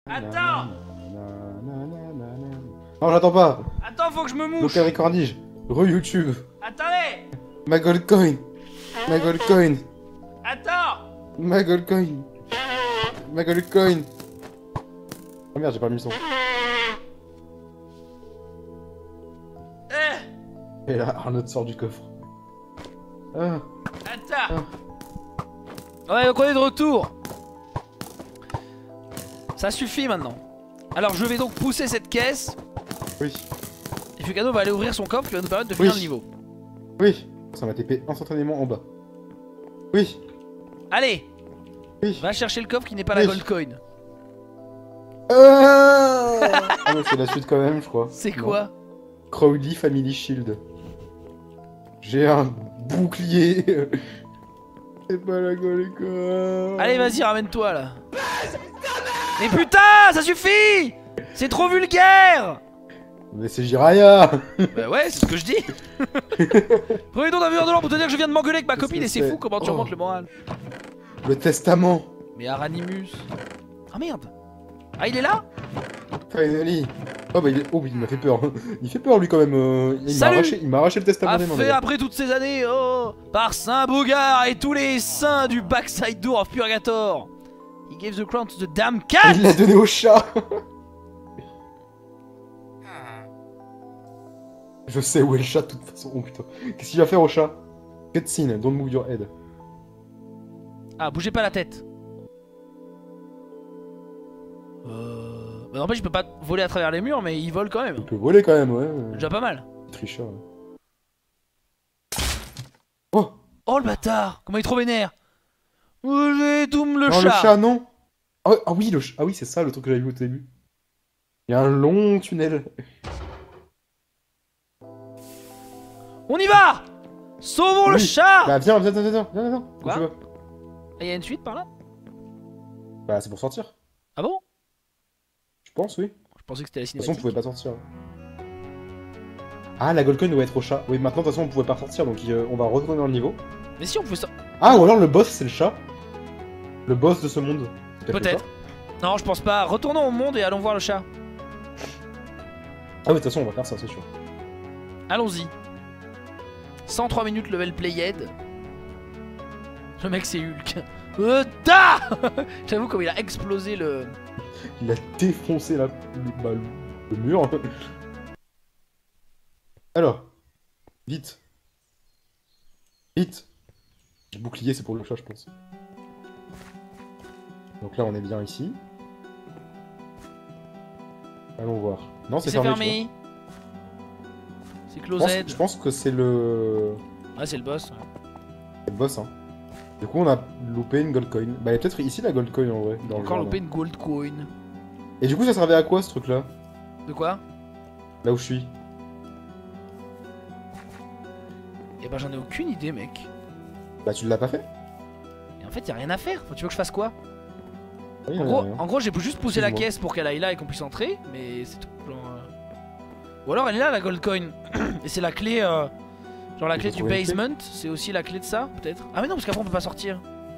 Attends! Non, j'attends pas! Attends, faut que je me mouche! Local Recordage, re-YouTube, Attendez! ma gold coin, ma gold coin, Attends! ma gold coin, ma gold coin. Oh merde, j'ai pas mis le son. Et là, Arnaud sort du coffre. Ah, Attends! Ouais, donc on est de retour! Ça suffit maintenant. Alors je vais donc pousser cette caisse. oui, Et Fukano va aller ouvrir son coffre qui va nous permettre de finir le niveau. oui. Ça m'a TP instantanément en bas. Oui, Allez! oui. Va chercher le coffre qui n'est pas la Oui. gold coin. Ah mais c'est la suite quand même, je crois. C'est Non. quoi? Crowley Family Shield. J'ai un bouclier. C'est pas la gold coin. Allez, vas-y, ramène-toi là. Mais putain, ça suffit! C'est trop vulgaire! Mais c'est Jiraya. Bah ouais, c'est ce que je dis. Prenez donc un verre de l'or pour te dire que je viens de m'engueuler avec ma Qu'est-ce copine que et c'est c'est? fou comment tu Oh. remontes le moral. Le testament. Mais Aranimus. Ah merde. Ah, il est là? Finally. Oh bah il est... Oh il m'a fait peur. Il fait peur lui quand même. Salut. Il m'a arraché le testament A des mains. fait d'ailleurs. après toutes ces années, oh, par Saint Bogard et tous les saints du backside door of Purgator. He gave the crown to the damn cat. Il l'a donné au chat. Je sais où est le chat de toute façon. Oh putain. Qu'est-ce qu'il va faire au chat? Cutscene, don't move your head. Ah, bougez pas la tête. Bah n'empêche, je peux pas voler à travers les murs, mais il vole quand même. Il peut voler quand même, ouais. Déjà pas mal. Tricheur. Ouais. Oh. Oh le bâtard. Comment il est trop vénère. J'ai Doom le Non, chat. le chat, non. Ah oui, le chat. Ah oui, c'est ça le truc que j'avais vu au début. Il y a un long tunnel. On y va. Sauvons le Oui. chat. Bah viens. Où Quoi? tu vas? Il y a une suite par là? Bah c'est pour sortir. Ah bon? Je pense, oui. Je pensais que c'était la De toute façon, on cinématique. pouvait pas sortir. Ah, la Gold Coin doit être au chat. Oui, maintenant, de toute façon, on pouvait pas sortir, donc on va retourner dans le niveau. Mais si on pouvait Ah, ou alors le boss, c'est le chat. Le boss de ce monde. Peut-être. Non, je pense pas. Retournons au monde et allons voir le chat. Ah oui, de toute façon, on va faire ça, c'est sûr. Allons-y. 103 minutes level played. Le mec c'est Hulk. Ta J'avoue comme il a explosé le... Il a défoncé le mur. Alors. Vite. Vite. Le bouclier, c'est pour le chat, je pense. Donc là, on est bien ici. Allons voir. Non, c'est C'est fermé. fermé. C'est Tu vois. closed. Je pense que c'est le... Ah c'est le boss. le boss, hein. Du coup, on a loupé une gold coin. Bah, il y a peut-être ici la gold coin en vrai. Dans le Encore jardin. loupé une gold coin. Et du coup, ça servait à quoi ce truc-là? De quoi? Là où je suis. Eh ben j'en ai aucune idée mec. Bah, tu l'as pas fait? Et en fait y a rien à faire. Enfin, tu veux que je fasse quoi? Ah oui, En gros j'ai juste poussé la Excuse-moi. caisse pour qu'elle aille là et qu'on puisse entrer. Mais c'est tout. Genre, Ou alors elle est là la gold coin. Et c'est la clé... Genre la Il clé faut du trouver une clé. basement. C'est aussi la clé de ça peut-être. Ah mais non parce qu'après on peut pas sortir.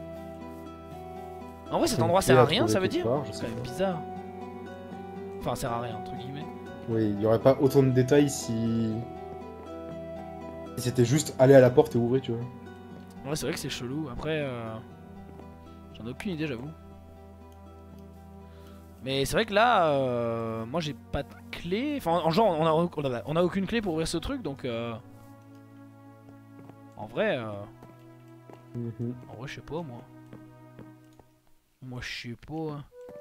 En vrai cet endroit sert à rien ça veut dire? Je C'est sais quand même pas. bizarre. Enfin sert à rien entre guillemets. Oui, il y aurait pas autant de détails si... c'était juste aller à la porte et ouvrir, tu vois. Ouais c'est vrai que c'est chelou. Après j'en ai aucune idée j'avoue. Mais c'est vrai que là moi j'ai pas de clé. Enfin en genre on a aucune clé pour ouvrir ce truc donc en vrai je sais pas moi. Moi je sais pas.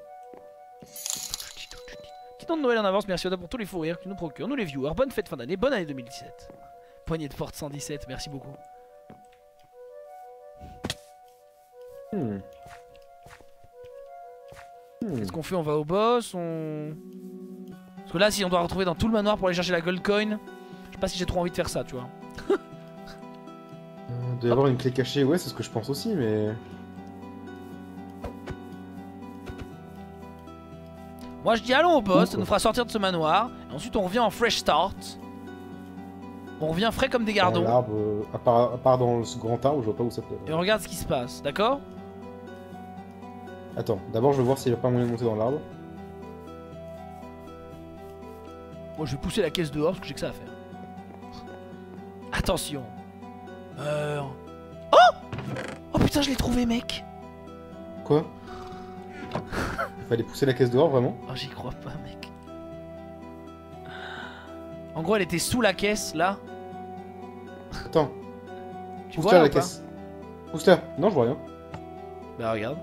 Petit nom de Noël en avance, merci Oda pour tous les fous rires que tu nous procures, nous les viewers. Bonne fête fin d'année, bonne année 2017. Poignée de porte 117, merci beaucoup. Qu'est-ce qu'on fait? On va au boss, on... Parce que là si on doit retrouver dans tout le manoir pour aller chercher la gold coin, je sais pas si j'ai trop envie de faire ça tu vois. Il doit y avoir une clé cachée, ouais, c'est ce que je pense aussi, mais... Moi je dis allons au boss, ça nous fera sortir de ce manoir. Et ensuite on revient en fresh start. On revient frais comme des gardons. L'arbre, à part dans ce grand arbre, je vois pas où ça peut... Et on regarde ce qui se passe, d'accord? Attends, d'abord je veux voir s'il y a pas moyen de monter dans l'arbre. Moi je vais pousser la caisse dehors parce que j'ai que ça à faire. Attention. Meurs. Oh! Oh putain, je l'ai trouvé, mec. Quoi? Il fallait pousser la caisse dehors, vraiment? Oh, j'y crois pas, mec. En gros, elle était sous la caisse, là. Attends. Tu vois Pousse-la là la ou pas? caisse. Pousse-la. Non, je vois rien. Bah, regarde.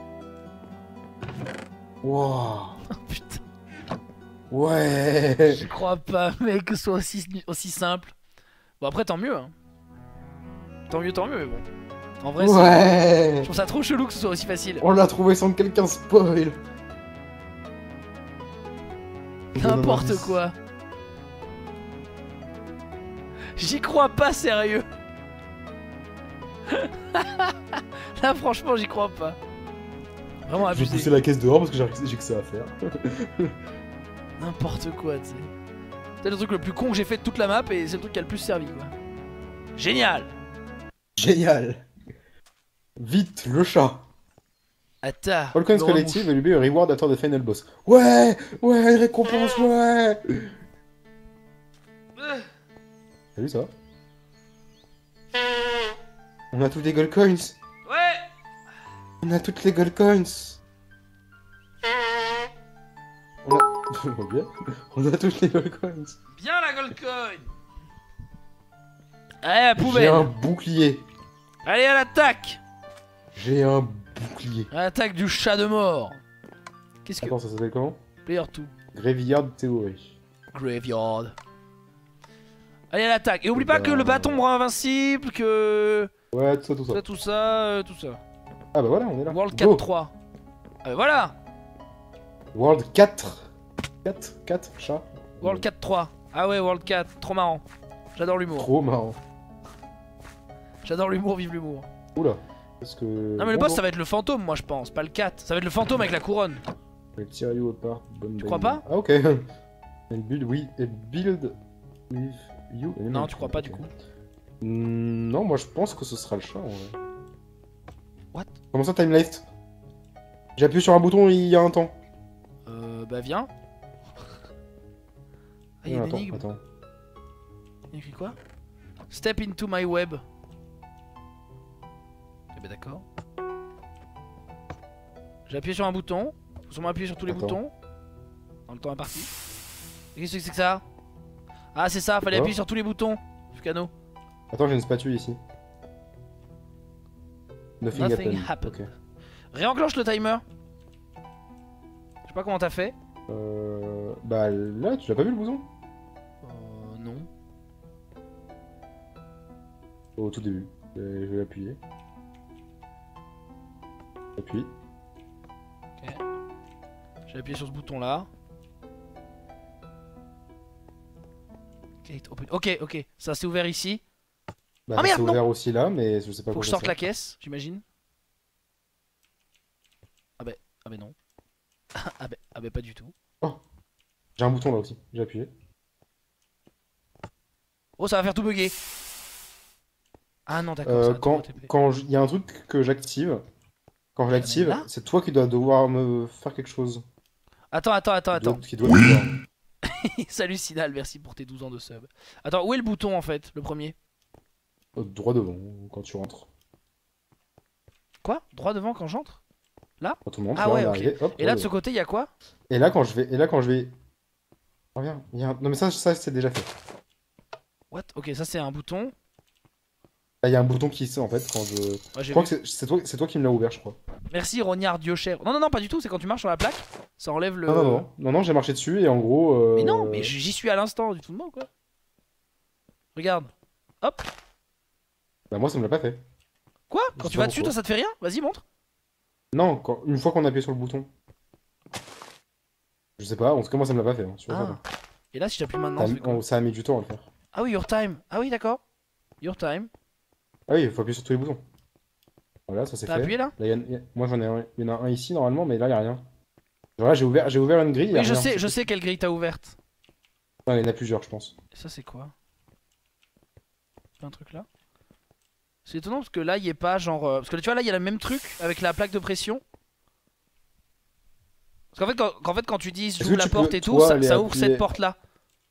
Wow. Oh putain. Ouais. Je crois pas, mec, que ce soit aussi simple. Bon, après, tant mieux, hein. Tant mieux, mais bon. En vrai, Ouais. je trouve ça trop chelou que ce soit aussi facile. On l'a trouvé sans que quelqu'un spoil. N'importe quoi. J'y crois pas, sérieux. Là, franchement, j'y crois pas. Vraiment Je vais abusé. pousser la caisse dehors parce que j'ai que ça à faire. N'importe quoi, tu sais. C'est le truc le plus con que j'ai fait de toute la map et c'est le truc qui a le plus servi, quoi. Génial. Génial. Vite, le chat. Attends. All coins le collective will be a reward after the final boss. Ouais, ouais, une récompense, ouais. remouche. Salut, ça va? On a tous les gold coins. Ouais. On a toutes les gold coins. On a... Ok. On a toutes les gold coins. Bien la gold coin. Allez, à la J'ai poubelle. un bouclier. Allez, à l'attaque. J'ai un bouclier. À l'attaque du chat de mort. Qu'est-ce que... Attends, ça s'appelle comment? Player 2. Graveyard Theory. Graveyard. Allez, à l'attaque. Et oublie pas que le bâton me rend invincible, que... Ouais, tout ça, tout ça. Tout ça, tout ça. Ah bah voilà, on est là. World Go. 4-3. Ah, voilà. World 4. 4 chat. World 4-3. Ah ouais, World 4. Trop marrant. J'adore l'humour. Trop marrant. J'adore l'humour, vive l'humour. Oula. Parce que... Non mais le boss ça va être le fantôme moi je pense, pas le 4. Ça va être le fantôme avec la couronne. Je vais tirer you apart. Tu crois pas? Ah ok. And build, oui. Et build with you. Non tu crois pas du coup. Non, moi je pense que ce sera le chat en vrai. What? Comment ça time left? J'ai appuyé sur un bouton il y a un temps. Bah viens. Ah y'a une attends, énigme. attends. Il y a écrit quoi? Step into my web. Eh bah d'accord. J'ai appuyé sur un bouton. Faut sûrement appuyer sur tous les Attends. boutons. Dans le temps imparti. Et qu'est-ce que c'est que ça? Ah c'est ça, fallait Quoi appuyer sur tous les boutons. Fucano. Attends, j'ai une spatule ici. Nothing happened. Ok. Réenclenche le timer. Je sais pas comment t'as fait. Bah là, tu l'as pas vu le bouton? Non. Au tout début. Je vais appuyer. Appuie. J'ai appuyé sur ce bouton là. Gate open. Ok, ok. Ça s'est ouvert ici. Bah, Ah, merde, c'est non. ouvert aussi là, mais je sais pas Faut quoi que je ça sorte sert. la caisse, j'imagine. Ah bah non. Ah bah pas du tout. J'ai un bouton là aussi, j'ai appuyé. Oh ça va faire tout bugger. Ah non d'accord. ça va tout OTP. Quand il y a un truc que j'active, quand je l'active, là c'est toi qui dois devoir me faire quelque chose. Attends. Qui doit devoir. Salut Sinal, merci pour tes 12 ans de sub. Attends, où est le bouton en fait, le premier? Droit devant quand tu rentres. Quoi? Droit devant quand j'entre? Quand tout le monde Ah ouais, ok. arrivé, hop, Et là de droit ce côté, il y a quoi? devant. Et là quand je vais. Reviens, non mais ça c'est déjà fait. What? Ok, ça c'est un bouton. Là il y a un bouton qui sort en fait quand je. Ouais, Je j'ai crois vu. que c'est toi qui me l'as ouvert, je crois. Merci Rognard Dieu cher. Non, pas du tout, c'est quand tu marches sur la plaque, ça enlève le... Non, j'ai marché dessus et en gros. Mais non, mais j'y suis à l'instant, du tout de moi quoi. Regarde. Hop. Bah moi ça me l'a pas fait. Quoi? Je Quand sais tu pas vas dessus, pourquoi. toi ça te fait rien? Vas-y, montre. Non, une fois qu'on a appuyé sur le bouton. Je sais pas, en tout cas moi ça me l'a pas fait. Hein, sur le Ah. Et là, si j'appuie maintenant, ça fait quoi? ça a mis du temps à le faire. Ah oui, your time. Ah oui, d'accord. Your time. Ah oui, il faut appuyer sur tous les boutons. Voilà, ça c'est T'as fait. appuyé là? Là, moi j'en ai un, il y en a un ici normalement, mais là il y a rien. Voilà, j'ai ouvert une grille. il y a Oui, je rien. sais quelle grille t'as ouverte. Non, il y en a plusieurs, je pense. Et ça, c'est quoi? C'est un truc là? C'est étonnant parce que là, il y est pas genre. Parce que tu vois, là, il y a le même truc avec la plaque de pression. Parce qu'en fait, quand tu dis Est-ce j'ouvre que la tu porte peux, et tout, toi, ça aller ouvre appuyer- cette porte là.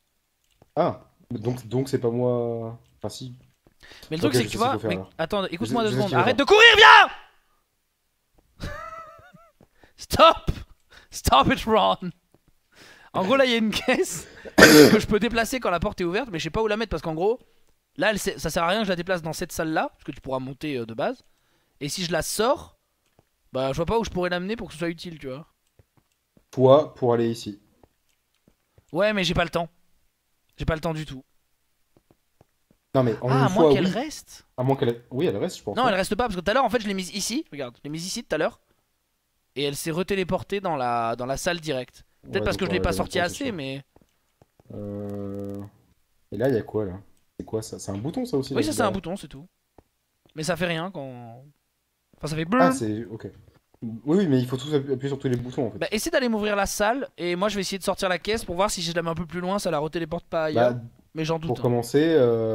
Ah, donc c'est pas moi. Enfin, si. Mais le truc Ok, c'est je que tu sais ce qu'il vois, faut faire, mec, alors. attends, écoute-moi Je 2 sais ce secondes. qu'il faut Arrête faire. de courir, viens. Stop. Stop it, Ron. En gros, là, il y a une caisse que je peux déplacer quand la porte est ouverte, mais je sais pas où la mettre parce qu'en gros, là, ça sert à rien que je la déplace dans cette salle-là, parce que tu pourras monter de base. Et si je la sors, bah, je vois pas où je pourrais l'amener pour que ce soit utile, tu vois. Toi, pour aller ici. Ouais, mais j'ai pas le temps. J'ai pas le temps du tout. Non, mais en Ah, une à moins fois, qu'elle oui. reste. À moins qu'elle. Oui, elle reste, je pense. Non, elle Non. reste pas parce que tout à l'heure, en fait, je l'ai mise ici. Regarde, je l'ai mise ici tout à l'heure. Et elle s'est retéléportée dans la salle directe. Peut-être Ouais, parce donc que je l'ai t'auras pas jamais le sorti temps, c'est assez, sûr. mais. Euh... Et là, il y a quoi, là? C'est quoi, ça? C'est un bouton, ça aussi, là, Oui, ça c'est un derrière. bouton, c'est tout. Mais ça fait rien quand. Enfin, ça fait Ah, brrr. c'est... Ok. Oui, oui, mais il faut tous appuyer sur tous les boutons, en Bah, fait. essaie d'aller m'ouvrir la salle. Et moi, je vais essayer de sortir la caisse pour voir si je la mets un peu plus loin, ça la retéléporte pas ailleurs. Bah, Mais j'en doute, pour hein. commencer...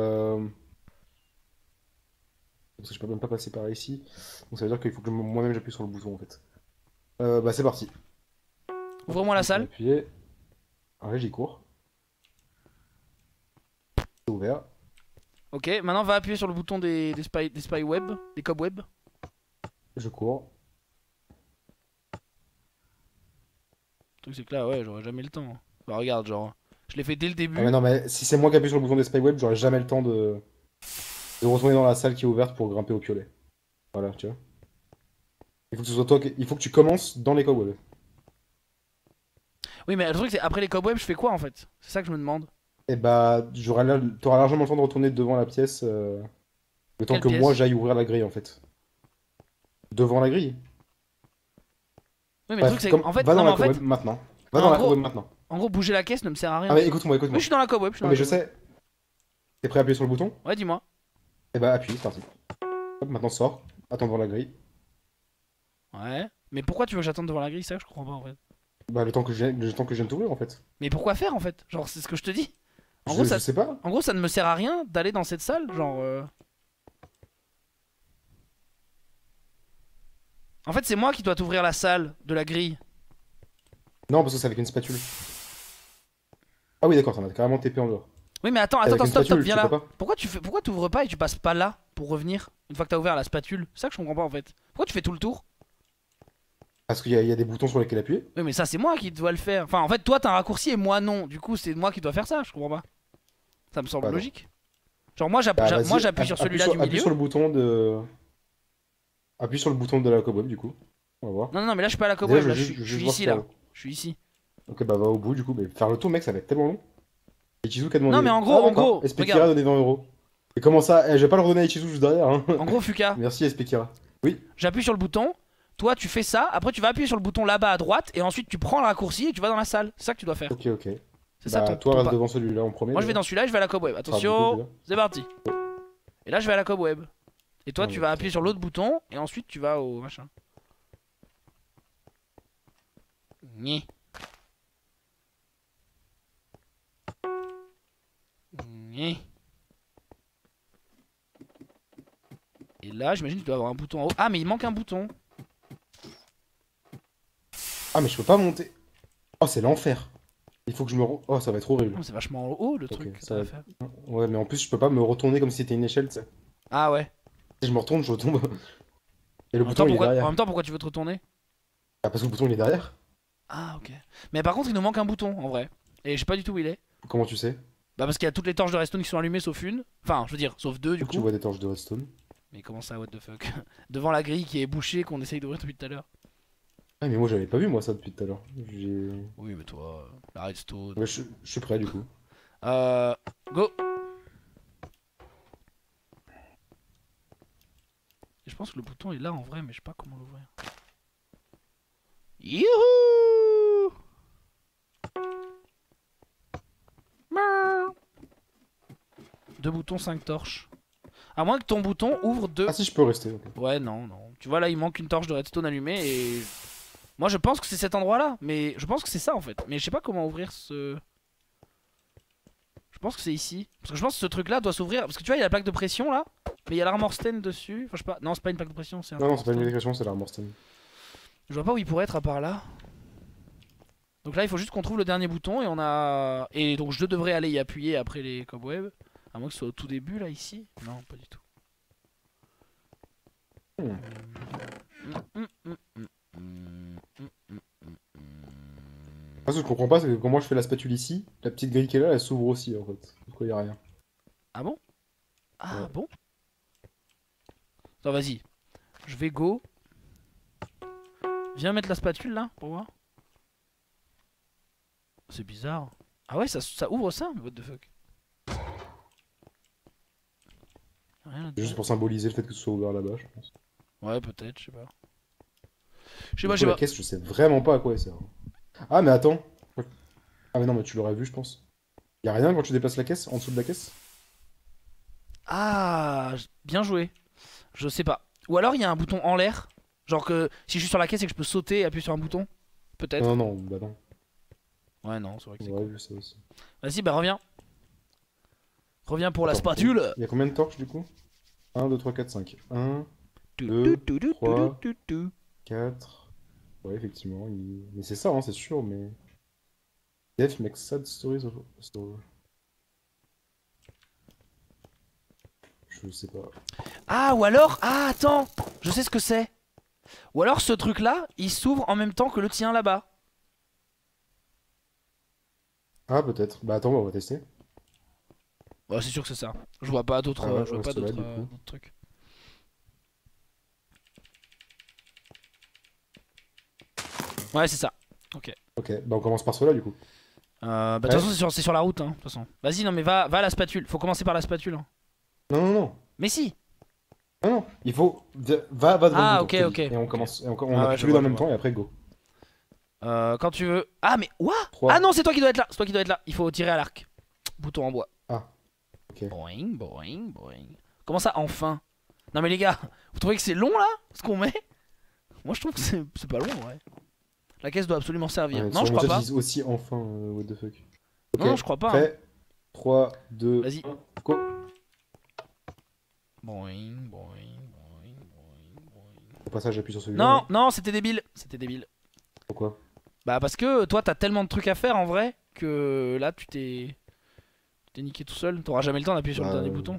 Parce que je peux même pas passer par ici. Donc ça veut dire qu'il faut que moi-même j'appuie sur le bouton, en fait. Bah, c'est parti. Hop, Ouvre-moi la donc on va salle. appuyer. Ah, j'y cours. C'est ouvert. Ok, maintenant va appuyer sur le bouton des spy web, des cobwebs. Je cours. Le truc c'est que là, ouais, j'aurais jamais le temps. Bah, regarde, genre, je l'ai fait dès le Ah mais début. non, mais si c'est moi qui appuie sur le bouton des Spyweb, j'aurai jamais le temps de retourner dans la salle qui est ouverte pour grimper au piolet. Voilà, tu vois. Il faut que ce soit toi il faut que tu commences dans les cobwebs. Oui, mais le truc c'est après les cobwebs, je fais quoi en fait? C'est ça que je me demande. Et bah, t'auras largement le temps de retourner devant la pièce, le temps Quelle que moi pièce? j'aille ouvrir la grille, en fait. Devant la grille. Oui, mais le truc Bref, c'est en fait, va non, dans mais la en cobweb fait, maintenant. Va dans en la gros, cobweb maintenant. bouger la caisse ne me sert à Ah rien. mais écoute-moi, Oui, écoute-moi. je suis dans la cobweb, je suis Ah dans mais la je cobweb. sais. T'es prêt à appuyer sur le bouton? Ouais, dis-moi. Et bah appuie, c'est parti. Hop, maintenant sors. Attends devant la grille. Ouais. Mais pourquoi tu veux que j'attende devant la grille? C'est ça que je comprends pas en fait. Bah le temps que je viens de t'ouvrir, en fait. Mais pourquoi faire en fait? Genre, c'est ce que je te dis. En gros, Je ça, sais pas. en gros, ça ne me sert à rien d'aller dans cette salle. Genre. En fait, c'est moi qui dois t'ouvrir la salle de la grille. Non, parce que c'est avec une spatule. Ah oui, d'accord, t'en as carrément TP en dehors. Oui, mais attends, Et avec une stop, spatule, viens tu peux là. pas. Pourquoi t'ouvres pas et tu passes pas là pour revenir une fois que t'as ouvert la spatule? C'est ça que je comprends pas en fait. Pourquoi tu fais tout le tour? Parce qu'il y a des boutons sur lesquels appuyer. Oui, mais ça, c'est moi qui dois le faire. Enfin, en fait, toi, t'as un raccourci et moi, non. Du coup, c'est moi qui dois faire ça, je comprends pas. Ça me semble Bah non. logique. Genre, moi, Bah moi vas-y, j'appuie sur celui-là du appuie milieu. sur le bouton de... Appuie sur le bouton de la cobweb, du coup. On va voir. Non, non, non, mais là, je suis pas à la Déjà, cobweb. Là, je veux je juste suis voir ici, ce qu'il y là. a. Je suis ici. Ok, bah va au bout, du coup. Mais faire le tour, mec, ça va être tellement long. Ichizu qui a demandé... Non, mais en Ah, gros, d'accord. Espekira a regarde. donné 20 euros. Et comment ça? Je vais pas le redonner à Ichizu juste derrière, hein. En gros, Fuka, Merci, Espekira. Oui. j'appuie sur le bouton. Toi, tu fais ça. Après, tu vas appuyer sur le bouton là-bas à droite. Et ensuite, tu prends le raccourci et tu vas dans la salle. C'est ça que tu dois faire. Ok, ok. C'est ça Bah, ton, toi, ton reste pas. devant celui-là en premier. Moi, je vais déjà. dans celui-là et je vais à la cobweb. Enfin, du coup, Attention, c'est parti. Et là, je vais à la cobweb. Et toi, Ah, tu mais vas putain, appuyer sur l'autre bouton. Et ensuite, tu vas au machin. Nyeh. Nyeh. Et là, j'imagine que tu dois avoir un bouton en haut. Ah, mais il manque un bouton. Ah, mais je peux pas monter. Oh, c'est l'enfer. Il faut que je me... Oh, ça va être horrible. Non, c'est vachement en haut le Ok, truc que ça ça va va faire. Ouais, mais en plus, je peux pas me retourner comme si c'était une échelle, tu sais. Ah ouais. Si je me retourne, je retombe. Et le En même, bouton, temps, il est pourquoi... en derrière. même temps, pourquoi tu veux te retourner? Ah, parce que le bouton, il est derrière. Ah, ok. Mais par contre, il nous manque un bouton en vrai. Et je sais pas du tout où il est. Comment tu sais? Bah, parce qu'il y a toutes les torches de redstone qui sont allumées sauf une. Enfin, je veux dire, sauf deux du Faut que tu coup. vois des torches de redstone. Mais comment ça, what the fuck? Devant la grille qui est bouchée qu'on essaye d'ouvrir depuis tout à l'heure. Ah, mais moi, j'avais pas vu, moi, ça, depuis tout à l'heure. Oui, mais toi, la redstone. Ouais, je suis prêt, du coup. Go! Et je pense que le bouton est là en vrai, mais je sais pas comment l'ouvrir. Youhou! Miaou. Deux boutons, 5 torches. À moins que ton bouton ouvre deux. Ah, si, je peux rester. Ok. Ouais, non, non. Tu vois, là, il manque une torche de redstone allumée et. Moi, je pense que c'est cet endroit-là. Mais je pense que c'est ça en fait. Mais je sais pas comment ouvrir ce. Je pense que c'est ici. Parce que je pense que ce truc-là doit s'ouvrir. Parce que tu vois, il y a la plaque de pression là. Mais il y a l'armor stand dessus. Enfin, je sais pas. Non, c'est pas une plaque de pression, c'est un. Non, non, armor c'est pas une stand. électration, c'est l'armor stand. Je vois pas où il pourrait être à part là. Donc là il faut juste qu'on trouve le dernier bouton et on a... Et donc je devrais aller y appuyer après les cobwebs. À moins que ce soit au tout début là ici. Non pas du tout. Ce que je comprends pas, c'est que quand moi je fais la spatule ici, la petite grille qui est là, elle s'ouvre aussi en fait. Pourquoi y a rien? Ah bon? Ah Ouais. bon? Attends vas-y. Je vais go. Viens mettre la spatule là pour voir. C'est bizarre. Ah ouais ça ouvre ça? Mais what the fuck? Rien C'est là-dedans. juste pour symboliser le fait que ce soit ouvert là-bas, je pense. Ouais peut-être, je sais pas. Je sais Du pas, coup, je sais la pas. caisse, je sais vraiment pas à quoi elle sert. Ah, mais attends. Ah, mais non, mais tu l'aurais vu, je pense. Y a rien quand tu déplaces la caisse, en dessous de la caisse? Ah, bien joué. Je sais pas. Ou alors il y a un bouton en l'air. Genre que si je suis sur la caisse et que je peux sauter et appuyer sur un bouton. Peut-être. Non, non, bah non. Ouais, non, c'est vrai que c'est J'aurais cool. vu ça aussi. Vas-y, bah reviens. Reviens pour la Attends, spatule. y a combien de torches du coup? 1, 2, 3, 4, 5. 1, Tu, 2, tu, tu, tu, 3, tu, tu, tu. 4. Ouais, effectivement. Mais c'est ça, hein, c'est sûr, mais. Death makes sad stories of. Je sais pas. Ah, ou alors. Ah, attends. Je sais ce que c'est. Ou alors ce truc là, il s'ouvre en même temps que le tien là-bas. Ah, peut-être. Bah attends, on va tester. Ouais, c'est sûr que c'est ça. Je vois pas d'autres Ah ouais, je vois ouais, pas c'est vrai, d'autres du coup. d'autres trucs. Ouais, c'est ça. Ok. Ok, bah on commence par cela du coup. Bah de toute Ouais. façon c'est sur la route hein, de toute façon. Vas-y non mais va à la spatule. Faut commencer par la spatule. Hein. Non, non, non. Mais si. Non, non. Il faut. Va devant Ah le bouton. ok je te ok. dis. Et on Ok. commence. Et on Ah ouais, appuie je tous les deux vois, en je même vois. temps et après go. Quand tu veux. Ah mais what? 3. Ah non c'est toi qui dois être là. C'est toi qui dois être là. Il faut tirer à l'arc. Bouton en bois. Ah, ok. Boing boing boing. Comment ça enfin? Non mais les gars, vous trouvez que c'est long là ce qu'on met? Moi je trouve que c'est pas long ouais. La caisse doit absolument servir. Ouais, Non sur je mon crois chat, pas. ils disent aussi enfin, what the fuck. Ok, Non je crois pas. Hein. prêt 3, 2, Vas-y. 1, go. Boing boing boing boing boing. Au passage, j'appuie sur celui-là. Non non c'était débile. C'était débile. Pourquoi? Bah parce que toi t'as tellement de trucs à faire en vrai que là tu t'es niqué tout seul. T'auras jamais le temps d'appuyer sur le Bah, dernier bouton.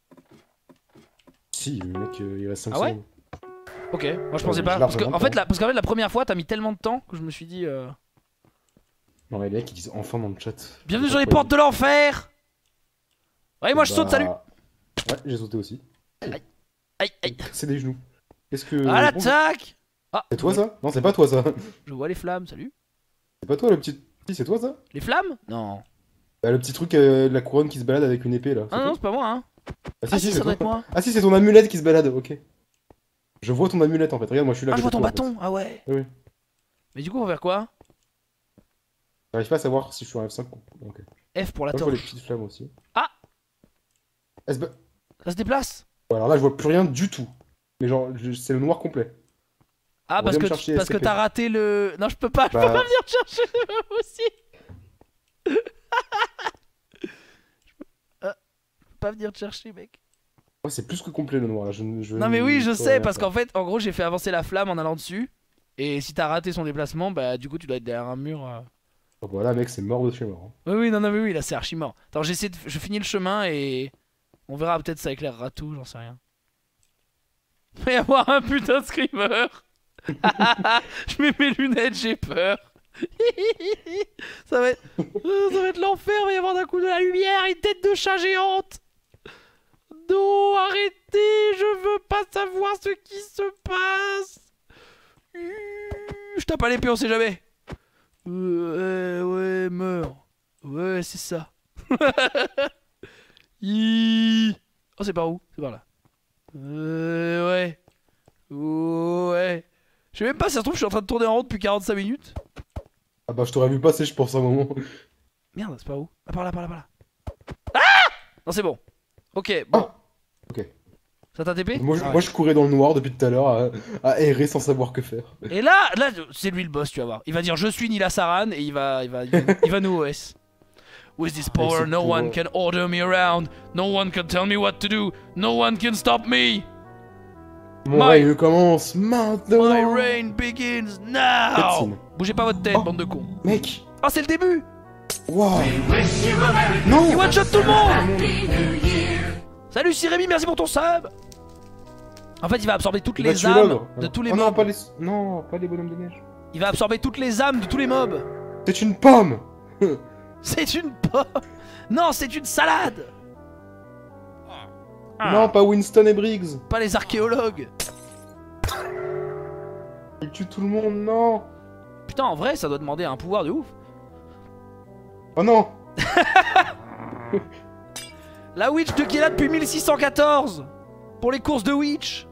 Si, le mec, il reste 5 Ah ouais secondes. Ok, moi je Ouais, pensais mais pas. je Parce largement qu'en fait, pas. parce qu'en fait la première fois t'as mis tellement de temps que je me suis dit Non, mais les mecs, ils disent enfin dans le chat. bienvenue Je sur sais les pas portes de l'enfer. Ouais moi je saute, salut. Ouais, j'ai sauté aussi. Aïe aïe. C'est des genoux. Qu'est-ce que. À Bonjour. l'attaque. Ah C'est toi ça? Non, c'est pas toi ça. je vois les flammes, salut. C'est pas toi le petit. Si, c'est toi ça? Les flammes? Non. Bah, le petit truc, la couronne qui se balade avec une épée là. Ah non, toi c'est pas moi hein. Ah Ah si c'est ça doit toi. être moi. Ah si, c'est ton amulette qui se balade, ok. Je vois ton amulette en fait. Regarde, moi je suis là. Ah je à vois côté ton de toi, en bâton, ah ouais. fait. Oui. Mais du coup on va faire quoi? J'arrive pas à savoir si je suis en F5 ou. Ok. F pour la Moi je vois les torche. petites flammes aussi. Ah Elle se ba- ça se déplace. Bon, alors là, je vois plus rien du tout. Mais genre, c'est le noir complet. Ah On parce vient que me chercher parce que SCP. t'as raté le... Non je peux pas Bah- venir chercher moi aussi. Je peux pas venir te chercher mec. Ouais, c'est plus que complet le noir là. Non mais oui je peux sais rien parce faire. qu'en fait en gros j'ai fait avancer la flamme en allant dessus. Et si t'as raté son déplacement bah du coup tu dois être derrière un mur. Oh, voilà, mec, c'est mort de chez mort. Oui oui non non mais oui là c'est archi mort. Attends je finis le chemin et on verra peut-être ça éclairera tout j'en sais rien. Il va y avoir un putain de screamer. Je mets mes lunettes j'ai peur. ça va être l'enfer, il va y avoir d'un coup de la lumière, une tête de chat géante. Non, arrêtez, je veux pas savoir ce qui se passe. Je tape à l'épée, on sait jamais. Ouais, meurs. Ouais, c'est ça. Oh, c'est par où? C'est par là. Ouais. Ouais. Je sais même pas si ça se trouve, je suis en train de tourner en rond depuis 45 minutes. Ah bah, je t'aurais vu passer, je pense, un moment. Merde, c'est par où? Ah, par là, par là, par là. Ah! Non, c'est bon. Ok, bon. Ah, ok. Ça t'a TP? Moi, Ah ouais. moi, je courais dans le noir depuis tout à l'heure à errer sans savoir que faire. Et là, c'est lui le boss, tu vas voir. Il va dire je suis Nila Saran et il va nous OS. With this power, ce no one pouvoir. can order me around. No one can tell me what to do. No one can stop me. Mon règne commence maintenant. My reign begins now. Cutscene. Bougez pas votre tête, Oh. bande de cons. Mec. Oh, c'est le début. Waouh. Non. Il one shot tout le monde. Salut Sirémi, merci pour ton sub. En fait, il va absorber toutes les âmes de tous les oh, non, mobs. pas les... non, pas les bonhommes de neige. Il va absorber toutes les âmes de tous les mobs. C'est une pomme. C'est une pomme. Non, c'est une salade. Non, pas Winston et Briggs. Pas les archéologues. Il tue tout le monde, non. Putain, en vrai, ça doit demander un pouvoir de ouf. Oh non. La Witch qui est là depuis 1614. Pour les courses de Witch.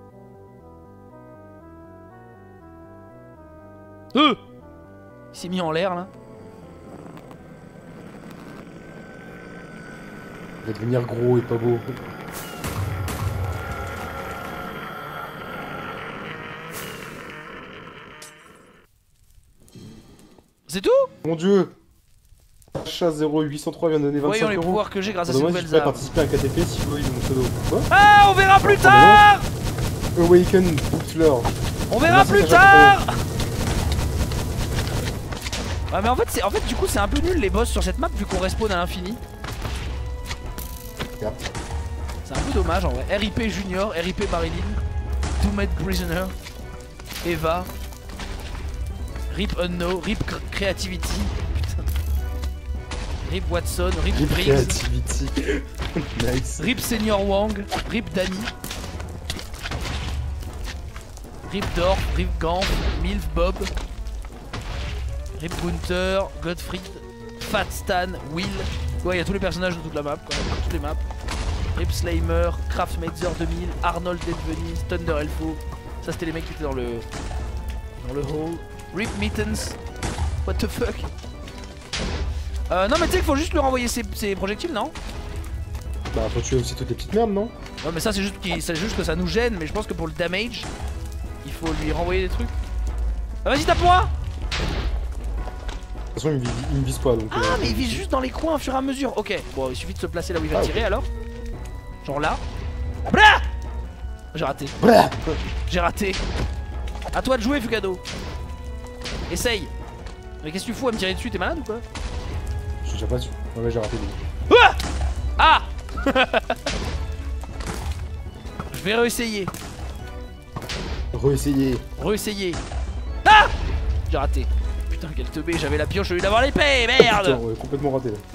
Il s'est mis en l'air là. Il va devenir gros et pas beau. C'est tout? Mon dieu. Achat 0803 vient de donner 25 Voyons les euros. pouvoirs que j'ai grâce à ces Dommage, nouvelles je peux armes. participer à un KTP si vous voulez mon pseudo. Quoi? Ah, on verra plus Oh, tard. Awaken Butler. On verra Merci, plus Sacha tard. Ah mais en fait du coup c'est un peu nul les boss sur cette map vu qu'on respawn à l'infini. Yep. C'est un peu dommage en vrai. RIP Junior, RIP Marilyn, Doomed Prisoner, Eva, RIP Unknown, RIP Creativity, putain. RIP Watson, RIP Rip Briggs, Creativity. Nice. RIP Senior Wang, RIP Danny, RIP Dorf, RIP Gamp, Milf Bob, RIP Gunther, Gottfried, Fat Stan, Will. Ouais, il y a tous les personnages de toute la map, quoi. Toutes les maps. Rip Slimer, Kraftmetzer 2000, Arnold Dead Venise, Thunder Elfo. Ça c'était les mecs qui étaient dans le hall. Rip Mittens. What the fuck. Non mais tu sais qu'il faut juste lui renvoyer ses projectiles, non? Bah faut tuer aussi toutes les petites merdes, non? Non mais ça c'est juste que ça nous gêne. Mais je pense que pour le damage, il faut lui renvoyer des trucs. Ah, vas-y tape-moi. De toute façon il me vise pas donc... Ah mais il vise juste dans les coins au fur et à mesure. Ok, bon il suffit de se placer là où il va tirer alors. Genre là. Blah. J'ai raté. Blah. J'ai raté. À toi de jouer Fugado. Essaye. Mais qu'est-ce que tu fous à me tirer dessus? T'es malade ou quoi? Je suis déjà pas sûr. Ouais j'ai raté. Ah. Je vais réessayer. Re-essayer. Réessayer. Ah. J'ai raté. Putain quel teubé, j'avais la pioche au lieu d'avoir l'épée, merde. Putain, ouais, complètement raté là.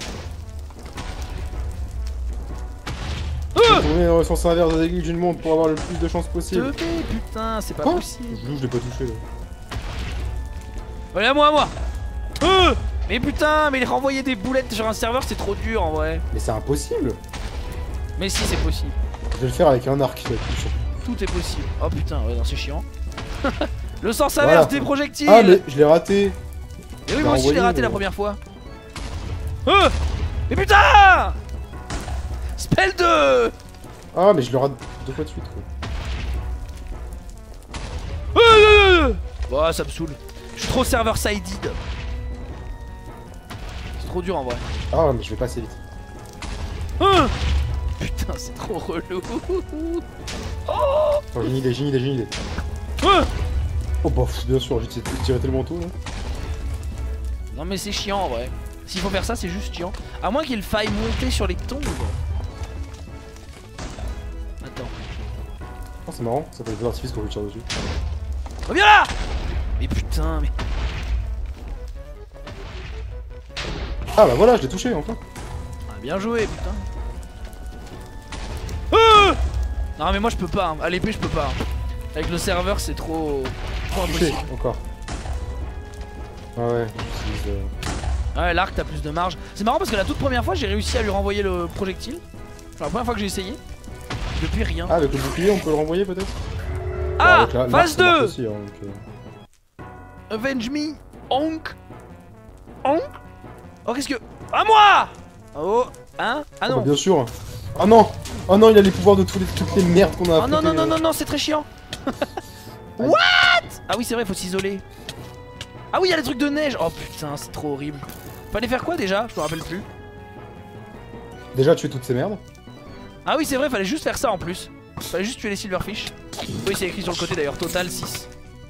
Tourner dans le sens inverse des aiguilles d'une montre pour avoir le plus de chances possible. Teubé, putain, c'est pas Quoi? possible. Je l'ai pas touché là. Allez à moi. Mais putain, mais renvoyer des boulettes sur un serveur c'est trop dur en vrai. Mais c'est impossible. Mais si c'est possible. Je vais le faire avec un arc. Ça va être plus chiant. Tout est possible. Oh putain, ouais non c'est chiant. Le sens Voilà. inverse des projectiles. Ah mais je l'ai raté. Et oui moi aussi je l'ai raté la mais- première fois. Mais putain. Spell 2. Ah mais je le rate 2 fois de suite quoi. Oh ça me saoule. Je suis trop serveur sided. C'est trop dur en vrai. Ah mais je vais pas assez vite. Putain c'est trop relou. Oh, j'ai une idée, j'ai une idée, j'ai une idée. Oh bah bien sûr, j'ai tiré tellement tôt là. Non mais c'est chiant en vrai. S'il faut faire ça c'est juste chiant. À moins qu'il faille monter sur les tombes. Attends. Oh c'est marrant, ça fait des artifices quand je tire dessus. Oh viens là. Mais putain mais... Ah bah voilà, je l'ai touché enfin. Ah, bien joué putain. Non mais moi je peux pas, hein. À l'épée je peux pas. Hein. Avec le serveur c'est trop Touché, impossible. encore. Ah ouais, j'utilise... Ouais l'arc t'as plus de marge. C'est marrant parce que la toute première fois j'ai réussi à lui renvoyer le projectile. Enfin, la première fois que j'ai essayé. Depuis rien. Ah avec le bouclier on peut le renvoyer peut-être. Ah, Avec l'arc, phase ça marche 2 aussi, hein, donc, Avenge me. Onk. Onk. Oh qu'est-ce que... À moi. Oh. Hein. Ah bah, non. bien sûr. Ah non. Oh non, il a les pouvoirs de toutes les merdes qu'on a Oh non affrontées, non non non non c'est très chiant. What? Ah oui c'est vrai faut s'isoler. Ah oui il y a les trucs de neige. Oh putain c'est trop horrible. Fallait faire quoi déjà? Je me rappelle plus. Déjà tuer toutes ces merdes. Ah oui c'est vrai fallait juste faire ça en plus. Fallait juste tuer les silverfish. Oui, c'est écrit sur le côté d'ailleurs, total 6.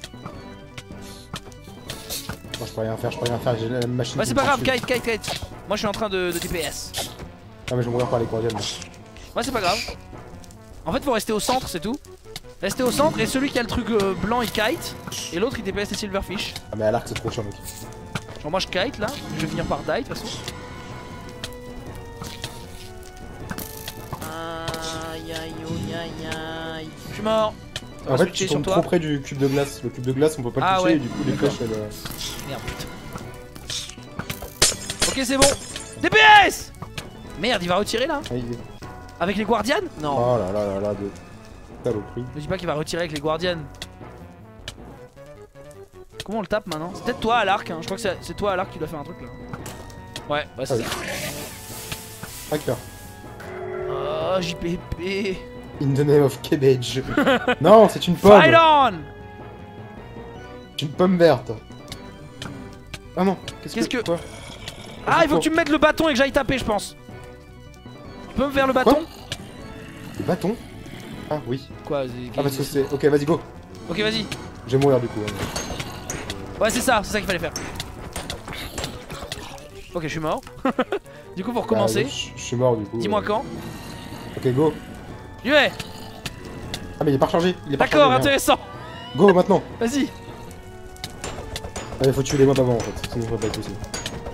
Moi, je peux rien faire, j'ai la même machine. Bah, qui c'est me pas grave, tire dessus. kite. Moi, je suis en train de DPS. Ah, mais je vais mourir par les guardians. Ouais, c'est pas grave. En fait, faut rester au centre, c'est tout. Rester au centre et celui qui a le truc blanc il kite. Et l'autre il DPS les silverfish. Ah, mais à l'arc, c'est trop chiant, mec. Genre, moi je kite là, je vais finir par die de toute façon. Aïe. Je suis mort. Ça va En fait, switcher tu sur tombes toi. trop près du cube de glace. Le cube de glace, on peut pas le Ah toucher ouais, et du coup, les d'accord. flèches, elles. Merde, putain. Ok, c'est bon. DPS. Merde, il va retirer là. Ah, il est- Avec les guardianes. Non. Oh là là, de saloperie. Ne dis pas qu'il va retirer avec les guardianes. Comment on le tape maintenant? C'est peut-être toi à l'arc, hein. Je crois que c'est toi à l'arc qui doit faire un truc là. Ouais, bah c'est Ah ça. Hacker. Oh, JPP. In the name of cabbage. Non, c'est une pomme. Fight on. C'est une pomme verte. Ah non, Qu'est-ce que- Quoi Ah, il faut que tu me mettes le bâton et que j'aille taper, je pense. Tu peux me faire le bâton? Le bâton. Ah oui. Quoi? Ah, parce que c'est. Ok, vas-y, go. Ok, vas-y. Je vais mourir du coup. Ouais. Ouais, c'est ça qu'il fallait faire. Ok, je suis mort. Du coup, pour recommencer, Ah, je suis mort du coup. dis-moi quand. Ok, go. J'y vais. Ah, mais il est pas rechargé. Il est pas D'accord, rechargé, merde. intéressant. Go maintenant. Vas-y. Allez, faut tuer les mobs avant en fait. Sinon, ça va pas être possible.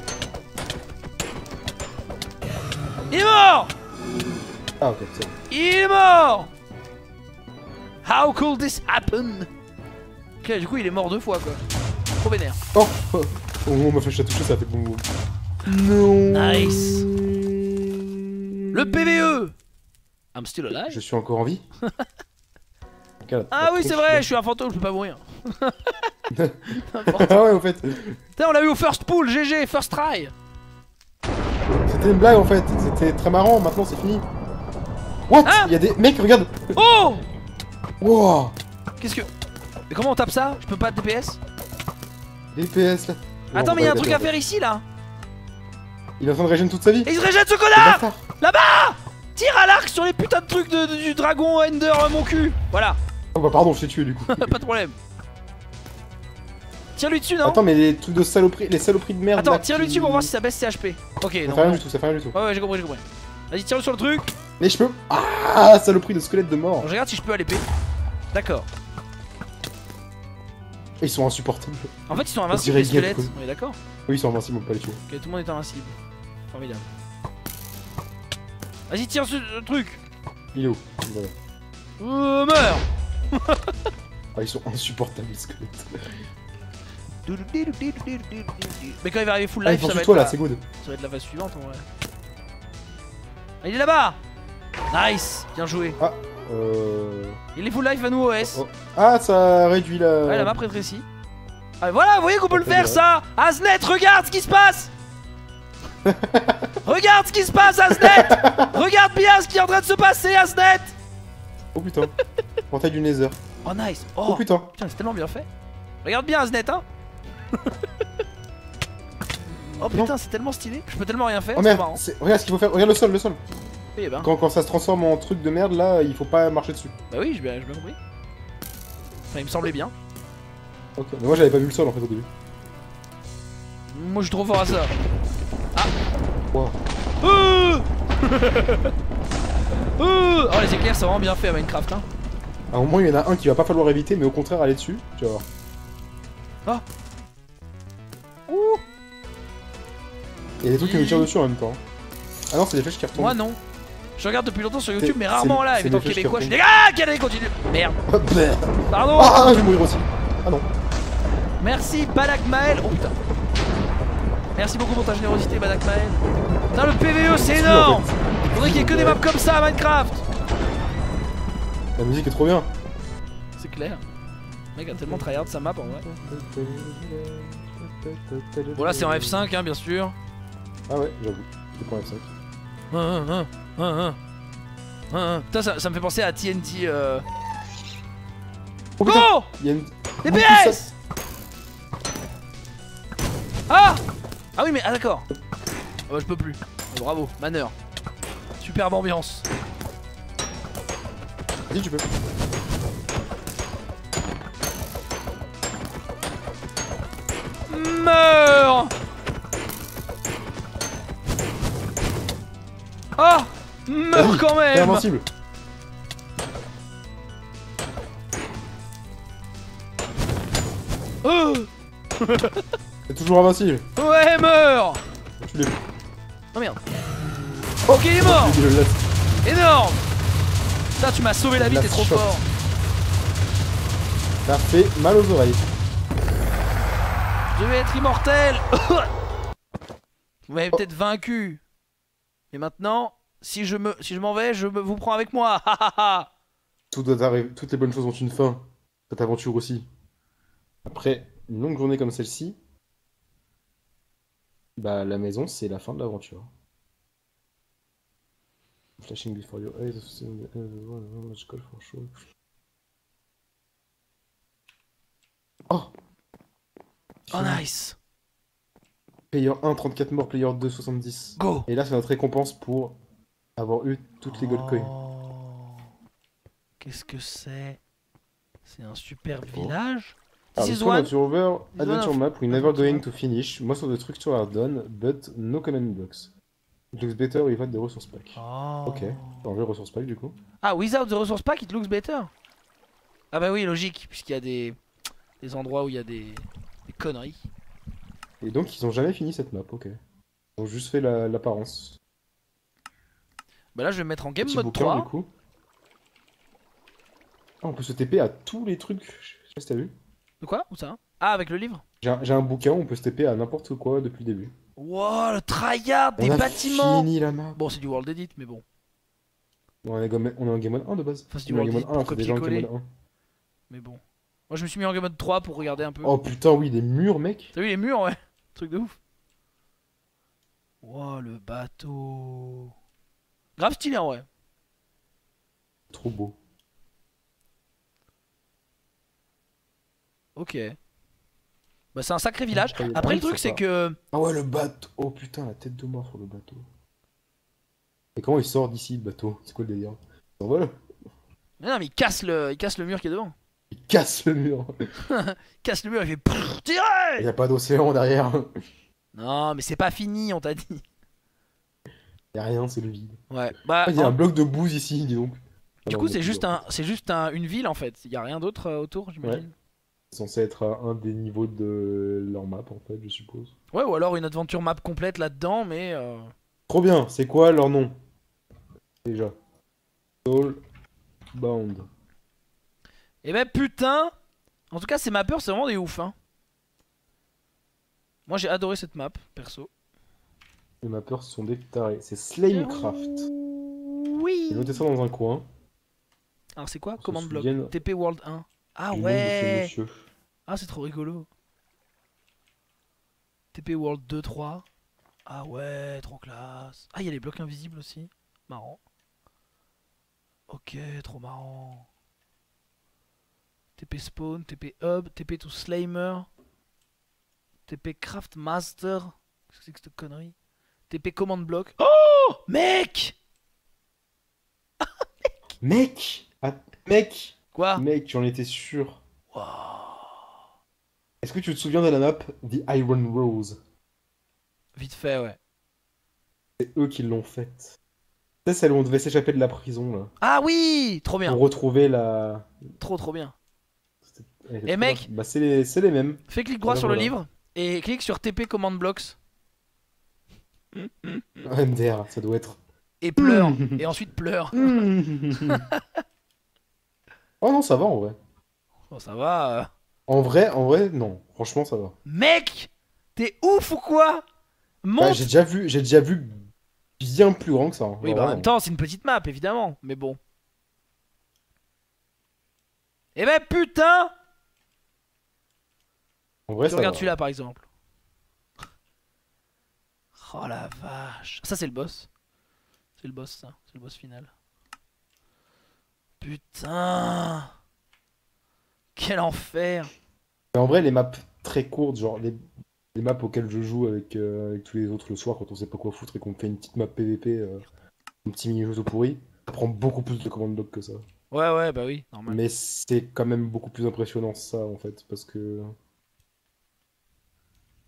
Il est mort. Ah, ok, c'est bon. Il est mort. How could this happen? Ok, du coup, il est mort 2 fois quoi. Trop vénère. Oh, oh. Au moment où ma flèche a touché, ça a fait boum boum. Non. Nice. Le PVE. I'm still alive. Je suis encore en vie. Ah oui, c'est vrai, je suis un fantôme, je peux pas mourir. N'importe. Ah ouais, en fait. Putain, on l'a eu au first pool, GG, first try. C'était une blague en fait. C'était très marrant. Maintenant, c'est fini. What? Hein? Il y a des mecs, regarde. Oh. Wow. Qu'est-ce que... Mais comment on tape ça? Je peux pas de DPS? DPS là. Attends, mais il y a un truc à faire. faire ici là. Il est en train de régénérer toute sa vie. Et il se rejette ce C'est connard. bâtard. Là-bas. Tire à l'arc sur les putains de trucs du dragon Ender mon cul. Voilà. Oh bah pardon, je t'ai tué du coup. Pas de problème. Tire-lui dessus, non? Attends, mais les trucs de saloperie, les saloperies de merde. Attends, là, tire-lui qui- dessus pour voir si ça baisse ses HP. Ok, Ça non. fait rien du tout, ça fait rien du tout. Ouais, j'ai compris. Vas-y, tire-le sur le truc. Mais je peux. Ah, saloperie de squelette de mort. Je regarde si je peux à l'épée. D'accord. Ils sont insupportables. En fait, ils sont On invincibles dirait les squelettes. Gecko. On est d'accord? Oui, ils sont invincibles, on peut pas les tuer. Ok, tout le monde est invincible. Formidable. Vas-y, tire ce truc. Il est où? Voilà. Meurs. Ah, ils sont insupportables les squelettes. Mais quand il va arriver full Ah, ils life, font ça va, sur toi là, être c'est good. ça va être la phase suivante en vrai. Ah, il est là-bas. Nice. Bien joué. Ah, Il est full life à nous OS. Oh. Ah, ça réduit la. Ouais, la map rétrécit. Ah, voilà, vous voyez qu'on peut le Ok, faire ouais. ça. Aznet, regarde ce qui se passe. Regarde ce qui se passe, Aznet. Regarde bien ce qui est en train de se passer, Aznet. Oh putain. Portail du Nether. Oh nice. Oh Oh putain. putain, c'est tellement bien fait. Regarde bien, Aznet, hein. Oh putain, c'est tellement stylé. Je peux tellement rien faire. Oh c'est merde, marrant. regarde ce qu'il faut faire. Regarde le sol, le sol. Eh ben. Quand ça se transforme en truc de merde là, il faut pas marcher dessus. Bah oui, j'ai bien compris. Enfin, il me semblait bien. Ok. Mais moi j'avais pas vu le sol en fait au début. Moi, je suis trop fort à ça. Ah. Wow. Oh, les éclairs, c'est vraiment bien fait à Minecraft, hein. À un moment il y en a un qui va pas falloir éviter, mais au contraire aller dessus. Tu vas voir. Ah. Ouh. Il y a des trucs qui me tirent dessus en même temps. Ah non, c'est des flèches qui retombent. Moi non. Je regarde depuis longtemps sur YouTube, mais C'est- rarement en c'est live. des Étant flèches qui québécois, je suis retombent. des. Ah, quelle année continue. Merde. Oh, merde. Pardon. Ah, je vais mourir aussi. Ah non. Merci Badak Maël. Oh putain. Merci beaucoup pour ta générosité, Badak Maël. Putain, le PVE, c'est Merci, énorme. en fait. Faudrait qu'il y ait que des maps comme ça à Minecraft. La musique est trop bien. C'est clair. Le mec a tellement tryhard sa map en vrai. Bon, là, c'est en F5, hein, bien sûr. Ah ouais, j'avoue. C'est pour F5. Putain, ça me fait penser à TNT. Oh putain, Go! il y a une. DPS! Ah! Ah oui, mais. Ah d'accord. Ah bah, je peux plus. Bravo, maneur. Superbe ambiance. Vas-y, tu peux. Meurs. Ah, meurs quand T'es même. invincible. Oh, T'es toujours invincible. ouais, meurs. Tu l'es. Oh merde. Ok, il est mort. Je le laisse. Énorme. Putain, tu m'as sauvé la vie, La t'es trop chope. fort. Ça fait mal aux oreilles. Je vais être immortel. Vous m'avez peut-être vaincu. Mais maintenant, si je m'en vais, vous prends avec moi. Ha, ha, ha. Tout doit arriver. Toutes les bonnes choses ont une fin. Cette aventure aussi. Après une longue journée comme celle-ci, bah la maison c'est la fin de l'aventure. Flashing before your eyes, magical for sure. Oh! Oh nice. Player 1, 34 morts, player 2, 70. Go. Et là c'est notre récompense pour avoir eu toutes les gold coins. Oh. Qu'est-ce que c'est? C'est un superbe Oh. village. Ah, This is this one one. observer This one adventure of- map, we're never going to finish. Most of the structures are done, but no command blocks. It looks better without des resource packs. Oh. Ok, changer resource pack du coup. Ah, without the resource pack, it looks better. Ah bah oui, logique, puisqu'il y a des endroits où il y a des conneries. Et donc ils ont jamais fini cette map, ok. Ils ont juste fait l'apparence. Bah là, je vais me mettre en game Petit mode bouquin 3. du coup. Ah, on peut se TP à tous les trucs. Je sais pas si t'as vu. De quoi? Où ça? Ah, avec le livre? J'ai un bouquin où on peut se TP à n'importe quoi depuis le début. Wow, le tryhard des On a bâtiments. fini la map. Bon, c'est du world edit, mais bon. On est en game mode 1 de base. Enfin, c'est du On est en world game edit mode 1, pour on fait déjà en game copier-coller. mode 1. Mais bon. Moi, je me suis mis en game mode 3 pour regarder un peu. Oh putain, oui, des murs, mec. T'as vu les murs, ouais? Truc de ouf. Wow, le bateau. Grave stylé en vrai. Trop beau. Ok. Bah, c'est un sacré village. Incroyable. Après, Ah, le truc, c'est c'est pas- que. Ah ouais, le bateau. Oh putain, la tête de mort sur le bateau. Et comment il sort d'ici, le bateau? C'est quoi le délire? Il s'envole? Mais non, mais il casse le mur qui est devant. Il casse le mur. Il casse le mur, il fait. Il Tirez. n'y a pas d'océan derrière. Non, mais c'est pas fini, on t'a dit. Il n'y a rien, c'est le vide. Ouais. Bah, Ah, il y a un bloc de bouse ici, dis donc. Ah du non, coup, il y a c'est plus juste d'or. une ville en fait. Il y a rien d'autre autour, j'imagine. C'est censé être un des niveaux de leur map, en fait, je suppose. Ouais, ou alors une aventure map complète là-dedans, mais. Trop bien, c'est quoi leur nom? Déjà. Soulbound. Eh ben putain. En tout cas, ces mappeurs, c'est vraiment des ouf, hein. Moi, j'ai adoré cette map, perso. Les mappeurs sont des tarés. C'est Slamecraft. Oui. J'ai noté ça dans un coin. Alors, c'est quoi? On se Command block. souvienne TP World 1. Ah du nom de ce ouais. monsieur. Ah, c'est trop rigolo. TP World 2, 3. Ah ouais, trop classe. Ah, il y a les blocs invisibles aussi. Marrant. Ok, trop marrant. TP Spawn, TP Hub, TP to Slimer. TP Craft Master. Qu'est-ce que c'est que cette connerie? TP Command Block. Oh mec. Mec! Ah, mec! Quoi? Mec, j'en étais sûr. Wow. Est-ce que tu te souviens de la map The Iron Rose? Vite fait, ouais. C'est eux qui l'ont faite. C'est celle où on devait s'échapper de la prison, là. Ah oui. Trop bien. Pour retrouver la... Trop bien. Elle était Et trop mec, bien. Bah, c'est les mêmes. fais clic droit Voilà, sur le voilà. livre et clique sur TP Command Blocks MDR, ça doit être. et pleure. Et ensuite pleure. Oh non, ça va en vrai. Bon, ça va. En vrai, non. Franchement, ça va. Mec, t'es ouf ou quoi? Bah, Monte. j'ai déjà vu bien plus grand que ça. Hein. Oui, bah en même temps, c'est une petite map, évidemment. Mais bon. Eh ben putain. En vrai, Tu ça regardes va. celui-là, par exemple. Oh la vache. Ça, c'est le boss. C'est le boss, ça. C'est le boss final. Putain. Quel enfer. Mais en vrai, les maps très courtes, genre les maps auxquelles je joue avec tous les autres le soir quand on sait pas quoi foutre et qu'on fait une petite map PVP, un petit mini-jeu tout pourri, ça prend beaucoup plus de command block que ça. Ouais, bah oui, normal. Mais c'est quand même beaucoup plus impressionnant ça en fait, parce que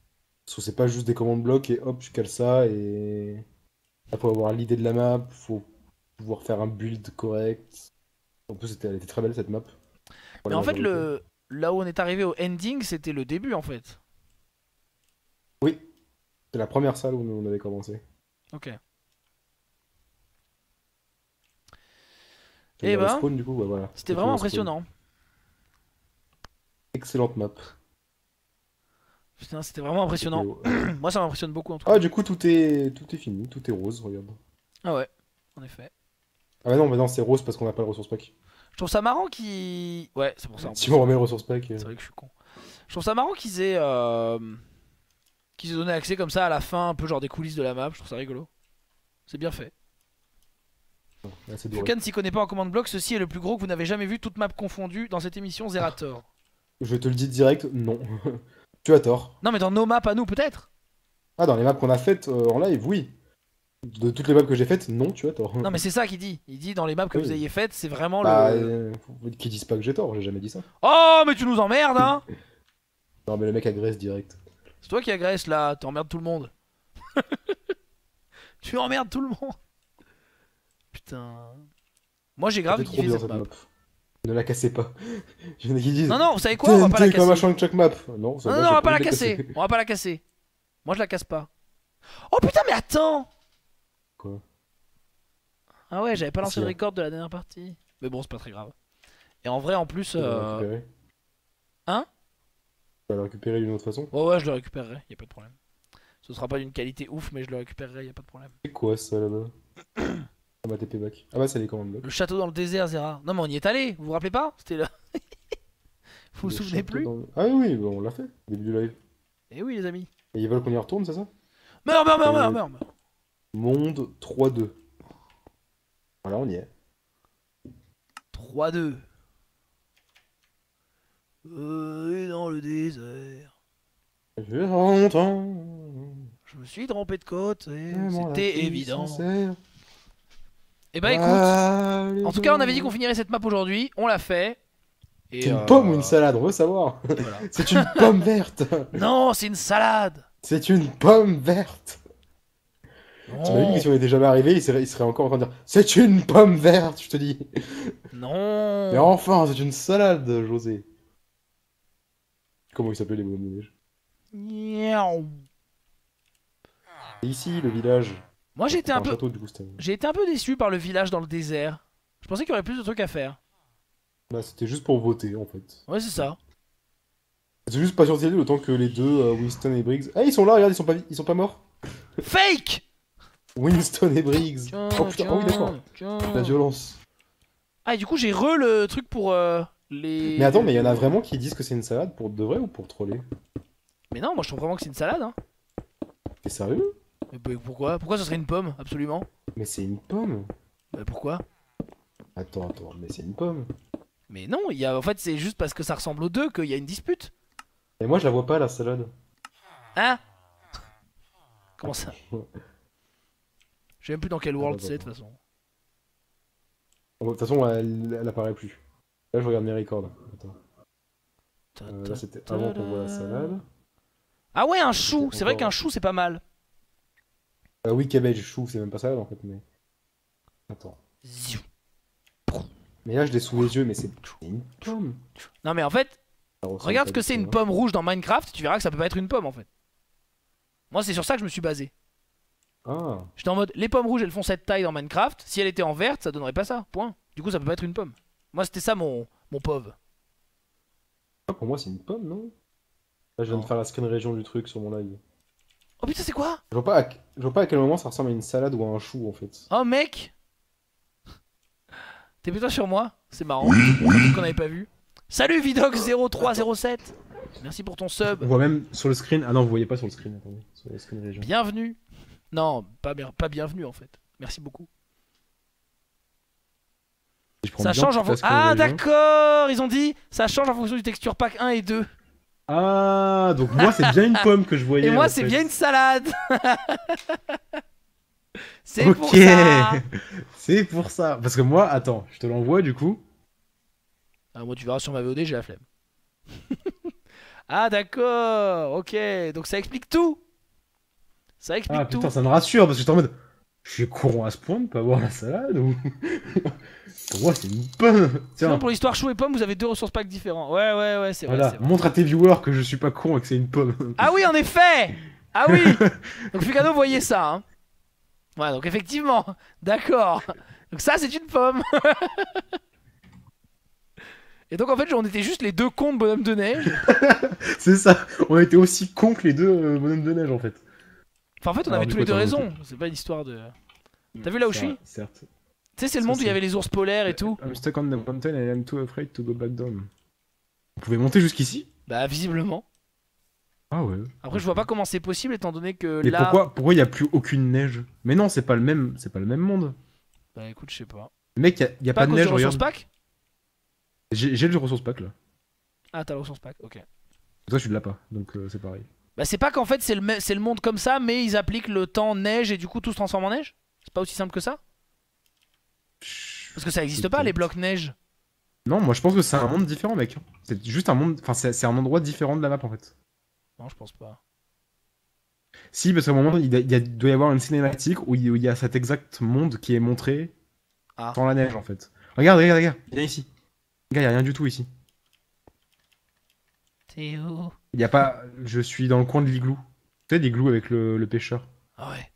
Parce que c'est pas juste des commandes blocs et hop, je cale ça et. Là, faut avoir l'idée de la map, faut pouvoir faire un build correct. En plus, elle était très belle cette map. Pour Mais la en fait, majorité. là où on est arrivé au ending, c'était le début en fait. Oui, c'est la première salle où on avait commencé. Ok. Tu veux Et dire le ben, spawn du coup? Bah voilà, c'était exactement vraiment le spawn. impressionnant. Excellente map. Putain, c'était vraiment impressionnant. Moi, ça m'impressionne beaucoup en tout cas. Ah, du coup, tout est fini, tout est rose, regarde. Ah ouais, en effet. Ah, bah non, mais non, c'est rose parce qu'on n'a pas le ressource pack. Je trouve ça marrant qu'ils. Ouais, c'est pour ça en Si plus. on remet le ressource pack. C'est vrai que je suis con. Je trouve ça marrant qu'ils aient donné accès comme ça à la fin, un peu genre des coulisses de la map. Je trouve ça rigolo. C'est bien fait. Là, c'est doré. Fukan s'y connaît pas en commande bloc. Ceci est le plus gros que vous n'avez jamais vu, toute map confondue, dans cette émission Zerator. Je te le dis direct, non. Tu as tort. Non, mais dans nos maps à nous, peut-être. Ah, dans les maps qu'on a faites en live, oui. De toutes les maps que j'ai faites, non, tu as tort. Non, mais c'est ça qu'il dit. Il dit dans les maps que Oui. vous ayez faites, c'est vraiment Bah, le. qu'ils disent pas que j'ai tort, j'ai jamais dit ça. Oh, mais tu nous emmerdes, hein. Non, mais le mec agresse direct. C'est toi qui agresse là. T'emmerdes tout le monde. Tu emmerdes tout le monde. Putain. Moi, j'ai grave C'était trop kiffé bien cette cette map. map. Ne la cassez pas. Il y en a qui disent. Non, non, vous savez quoi? On va pas la TNT comme casser. machin de chaque map. Non, ça Non, va, non, j'ai on va pas pas la envie de casser. On va pas la casser. Moi, je la casse pas. Oh putain, mais attends. Quoi? Ah ouais, j'avais pas lancé Si, le hein. record de la dernière partie. Mais bon, c'est pas très grave. Et en vrai, en plus. Tu vas le récupérer. Hein? Tu vas le récupérer d'une autre façon. Ouais, ouais, je le récupérerai. Y a pas de problème. Ce sera pas d'une qualité ouf, mais je le récupérerai. Y a pas de problème. C'est quoi ça là-bas? Ah, ma TP back. Ah bah, c'est les commandes blocs. Le château dans le désert, Zera. Non, mais on y est allé. Vous vous rappelez pas? C'était là. Vous vous Le souvenez château plus? Ah oui, oui, bah, on l'a fait. Au début du live. Eh oui, les amis. Et ils veulent qu'on y retourne, c'est ça? Meurs, meurs, meurs, Et- meurs, meurs, meurs. Monde 3-2. Voilà, on y est. 3-2. Et dans le désert. Je longtemps. Je me suis trompé de côte et Vraiment la c'était fille évident. sincère. Et bah écoute, Allez, en tout cas on avait dit qu'on finirait cette map aujourd'hui, on l'a fait. Et C'est une pomme ou une salade, on veut savoir. voilà. C'est une pomme verte. Non, c'est une salade. C'est une pomme verte. Non. T'imagines que si on était jamais arrivé, il serait encore en train de dire c'est une pomme verte, je te dis. Non. Mais enfin, c'est une salade, José. Comment il s'appelait les bonhommes de neige? Miaou. Et ici, le village. Moi j'ai été C'est un un peu, château, du coup, c'était. j'ai été un peu déçu par le village dans le désert. Je pensais qu'il y aurait plus de trucs à faire. Bah, c'était juste pour voter, en fait. Ouais, c'est ça. C'est juste patienter le temps que les deux, Winston et Briggs. Ah, ils sont là, regarde, ils sont pas morts. Fake. Winston et Briggs. Tiens, Oh putain, ah oui, d'accord. tiens. La violence. Ah, et du coup j'ai le truc pour les. Mais attends, mais il y en a vraiment qui disent que c'est une salade pour de vrai ou pour troller? Mais non, moi je trouve vraiment que c'est une salade. Hein. T'es sérieux? Mais pourquoi? Pourquoi ce serait une pomme? Absolument. Mais c'est une pomme. Pourquoi? Attends, mais c'est une pomme. Mais non, en fait c'est juste parce que ça ressemble aux deux qu'il y a une dispute. Et moi, je la vois pas, la salade. Hein? Comment ça? Je sais même plus dans quel world c'est de toute façon. De toute façon, elle apparaît plus. Là, je regarde mes records. Attends. Là, c'était avant qu'on voit la salade. Ah ouais, un chou. C'était C'est vrai encore- qu'un chou c'est pas mal. Oui, cabbage, chou, c'est même pas salade en fait, mais. Attends. Ziou. Mais là, je l'ai sous les yeux, mais c'est une pomme. Non mais en fait, Ça ressemble regarde pas ce que du c'est tout, une hein. pomme rouge dans Minecraft, tu verras que ça peut pas être une pomme en fait. Moi c'est sur ça que je me suis basé. Ah, J'étais en mode, les pommes rouges elles font cette taille dans Minecraft, si elle était en verte ça donnerait pas ça, point. Du coup ça peut pas être une pomme. Moi c'était ça mon POV. pour moi, c'est une pomme, non? Là, je viens Non. de faire la screen région du truc sur mon live. Oh putain c'est quoi? Je vois pas à quel moment ça ressemble à une salade ou à un chou en fait. Oh mec. T'es plutôt sur moi? C'est marrant. Oui. Qu'on avait pas vu. Salut Vidox0307. Merci pour ton sub. On voit même sur le screen. Ah non, vous voyez pas sur le screen, attendez. Sur le screen région. Bienvenue. Non, pas bienvenue en fait. Merci beaucoup. Si je prends Ça bien change en toute la fonction. screen Ah région. d'accord, ils ont dit ça change en fonction du texture pack 1 et 2. Ah, donc moi, c'est bien une pomme que je voyais. Et moi en c'est fait. bien une salade. C'est Ok, pour ça. c'est pour ça. Parce que moi, attends, je te l'envoie du coup. Ah, moi tu verras sur ma VOD, j'ai la flemme. Ah d'accord, ok. Donc ça explique tout. Ça explique Ah tout. putain, ça me rassure parce que j'étais en mode. Je suis courant à ce point de pas avoir la salade ou. Pour moi, c'est une pomme. Sinon Tiens, pour l'histoire chou et pomme, vous avez 2 ressources packs différents. Ouais, c'est vrai, voilà, c'est vrai. montre à tes viewers que je suis pas con et que c'est une pomme. Ah oui, en effet. Ah oui. Donc Fugado voyait ça. Hein. Ouais, donc effectivement. D'accord. Donc ça, c'est une pomme. Et donc en fait, on était juste les 2 cons de bonhomme de neige. C'est ça, on a été aussi cons que les deux bonhommes de neige en fait. Enfin, en fait, on Alors, avait du tous coup, les deux attends, raison. C'est pas une histoire de. T'as vu là où je suis? Certes. Tu sais, c'est le Ça, monde où il y c'est- avait les ours polaires et tout. I'm stuck on the mountain and I'm too afraid to go back down. Vous pouvez monter jusqu'ici? Bah, visiblement. Ah ouais. Après, je vois pas comment c'est possible étant donné que Mais là. pourquoi il y a plus aucune neige? Mais non, c'est pas le même monde. Bah, écoute, je sais pas. Mec, y a Pas pas à de cause neige, du ressource regarde. pack? J'ai le ressource pack là. Ah, t'as le ressource pack, ok. Toi, tu l'as pas, donc c'est pareil. Bah, c'est pas qu'en fait, c'est le monde comme ça, mais ils appliquent le temps neige et du coup, tout se transforme en neige? C'est pas aussi simple que ça? Parce que ça existe pas, les Peut-être. blocs neige. Non, moi je pense que c'est un monde différent, mec. C'est juste un monde. Enfin, c'est un endroit différent de la map en fait. Non, je pense pas. Si, parce qu'à un moment, doit y avoir une cinématique où il y a cet exact monde qui est montré Ah. sans la neige en fait. Regarde. Viens ici. Regarde, y a rien du tout ici. T'es où? Il y a pas. Je suis dans le coin de l'igloo. Tu sais, l'igloo avec le pêcheur. Ah ouais.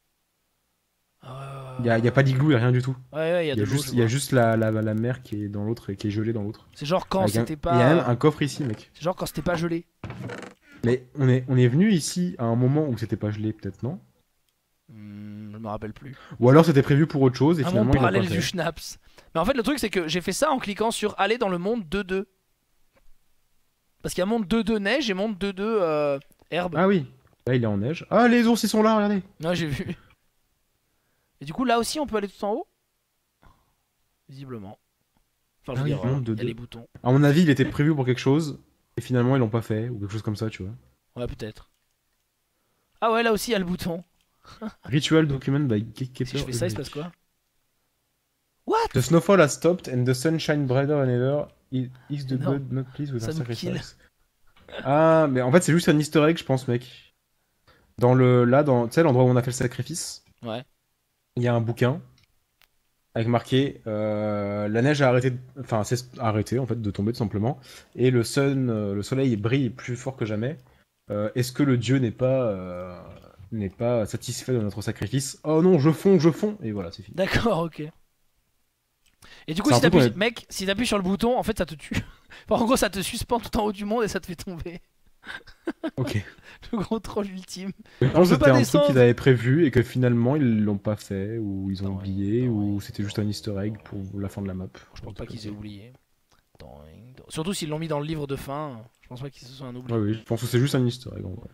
Ah Il y a pas d'igloo, y a rien du tout. ouais, il y a de l'eau, je Il y a vois. juste la mer qui est dans l'autre et qui est gelée dans l'autre. C'est genre quand Avec c'était Il y a même pas. un coffre ici, mec. C'est genre quand c'était pas gelé. Mais on est venu ici à un moment où c'était pas gelé, peut-être, non? Je me rappelle plus. Ou alors c'était prévu pour autre chose et Un monde finalement ils l'ont parallèle pas fait. du schnapps. Mais en fait, le truc, c'est que j'ai fait ça en cliquant sur aller dans le monde 2-2. Parce qu'il y a monde 2-2 neige et monde 2-2 herbe. Ah oui, là il est en neige. Ah, les ours ils sont là, regardez. Ouais, j'ai vu. Et du coup, là aussi, on peut aller tout en haut? Visiblement. Enfin, je Ah veux oui, dire, monde il y a 2-2. les boutons. À mon avis, il était prévu pour quelque chose et finalement ils l'ont pas fait ou quelque chose comme ça, tu vois. Ouais, peut-être. Ah ouais, là aussi, il y a le bouton. Ritual document by Kepler. Si je fais ça, il se passe quoi? What? The snowfall has stopped and the sun shine brighter than ever. Is the Non. god not pleased with Ça our me kill. sacrifice? Ah, mais en fait c'est juste un easter egg, je pense, mec. Dans tu sais l'endroit où on a fait le sacrifice, Ouais. il y a un bouquin avec marqué la neige a arrêté, enfin c'est arrêté en fait de tomber tout simplement, et le soleil brille plus fort que jamais. Est-ce que le dieu n'est pas satisfait de notre sacrifice? Oh non, je fonds, et voilà, c'est fini. D'accord, ok. Et du coup, C'est si un truc t'appuies, qu'on a- mec, si t'appuies sur le bouton, en fait, ça te tue. Enfin, en gros, ça te suspend tout en haut du monde et ça te fait tomber. Ok. Le gros troll ultime. Je pense peut que pas c'était un descendre. truc qu'ils avaient prévu et que finalement ils l'ont pas fait, ou ils ont Non, oublié, non, ou oui. c'était juste un easter egg pour la fin de la map. Je pense pas qu'ils aient oublié. Surtout s'ils l'ont mis dans le livre de fin, je pense pas qu'ils se soient un oubli. Ouais, oui, je pense que c'est juste un easter egg en vrai.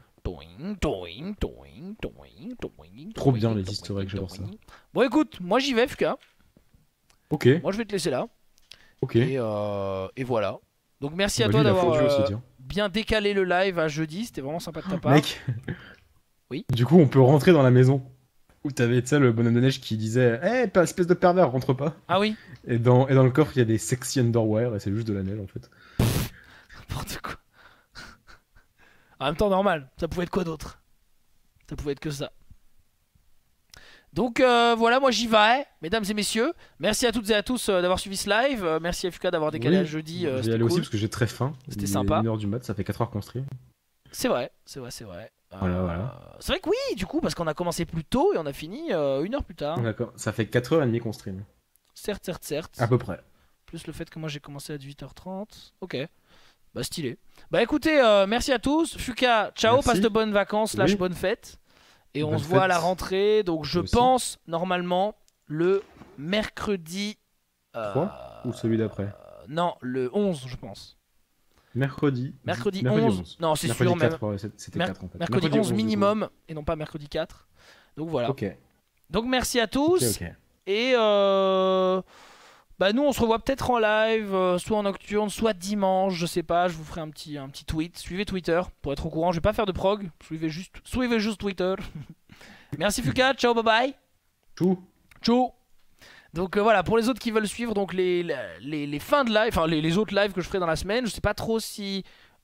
Trop bien, les easter eggs, j'adore ça. Bon, écoute, moi j'y vais, FK. Ok, Moi je vais te laisser là. ok. Et voilà. Donc merci à Bah, toi lui, il a d'avoir fondu aussi, tiens. bien décalé le live à jeudi, c'était vraiment sympa de ta part. Mec, Oui. du coup on peut rentrer dans la maison où t'avais, tu sais, le bonhomme de neige qui disait Eh, espèce de pervers, rentre pas. Ah oui. Et dans le coffre il y a des sexy underwear et c'est juste de la neige en fait. N'importe quoi. En même temps, normal. Ça pouvait être quoi d'autre? Ça pouvait être que ça. Donc voilà, moi j'y vais, mesdames et messieurs. Merci à toutes et à tous d'avoir suivi ce live. Merci à FK d'avoir décalé Oui, à jeudi. je vais y C'était aller aussi cool. parce que j'ai très faim. C'était Il est sympa. 1h du mat, ça fait 4 heures qu'on stream. C'est vrai. Voilà. C'est vrai que oui, du coup, parce qu'on a commencé plus tôt et on a fini 1 heure plus tard. D'accord, ça fait 4h30 qu'on stream. Certes. À peu près. Plus le fait que moi j'ai commencé à 18h30. Ok. Bah stylé. Bah écoutez, merci à tous. Fuka, ciao, Merci. passe de bonnes vacances, slash Oui. bonnes fêtes. Et on Bonne se voit à la fête. rentrée. Donc je Toi aussi. pense normalement le mercredi. 3 ou celui d'après? Non, le 11 je pense. Mercredi. Mercredi 11. Non, c'est sûr même. 4, ouais, c'était 4 en fait. Mercredi 11 du coup. minimum et non pas mercredi 4. Donc voilà. Ok, Donc merci à tous. ok. Et bah nous on se revoit peut-être en live, soit en nocturne, soit dimanche, je sais pas, je vous ferai un petit tweet. Suivez Twitter pour être au courant, je vais pas faire de prog, suivez juste Twitter. Merci Fuka, ciao, bye bye. Tout. Ciao. Donc voilà, pour les autres qui veulent suivre donc les fins de live, enfin les autres lives que je ferai dans la semaine, je sais pas trop si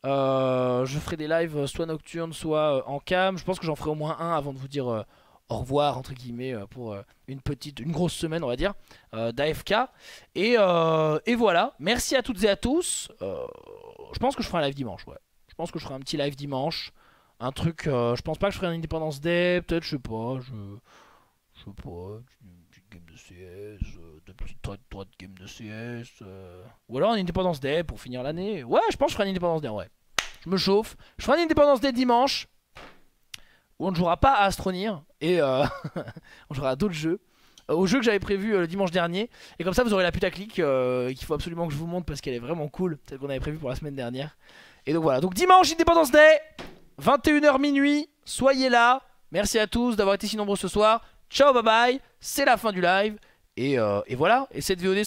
Je ferai des lives soit nocturnes, soit en cam. Je pense que j'en ferai au moins un avant de vous dire au revoir, entre guillemets, pour une grosse semaine, on va dire, d'AFK. Et voilà. Merci à toutes et à tous. Je pense que je ferai un live dimanche, ouais. Je pense que je ferai un petit live dimanche. Un truc, je pense pas que je ferai un Independence Day, peut-être, je sais pas, je sais pas, une petite game de CS, deux petites trades de game de CS, ou alors un Independence Day pour finir l'année. Ouais, je pense que je ferai un Independence Day, ouais. Je me chauffe. Je ferai un Independence Day dimanche, où on ne jouera pas à Astronir, et on jouera à d'autres jeux. Au jeu que j'avais prévu le dimanche dernier. Et comme ça, vous aurez la putaclic qu'il faut absolument que je vous montre parce qu'elle est vraiment cool, celle qu'on avait prévue pour la semaine dernière. Et donc voilà, donc dimanche, Independence Day, 21h minuit, soyez là. Merci à tous d'avoir été si nombreux ce soir. Ciao, bye bye, c'est la fin du live. Et voilà, et cette VOD